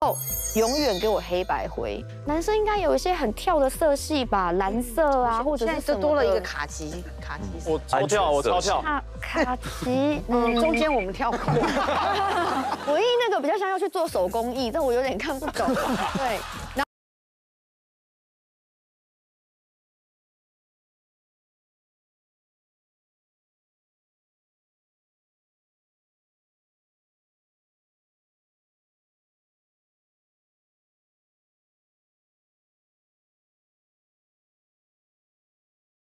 永远给我黑白灰。男生应该有一些很跳的色系吧，蓝色啊，或者是现在就多了一个卡其。 我超跳，我超跳。 卡其， 中间我们跳空。 唯一那个比较像要去做手工艺，但我有点看不懂。对，然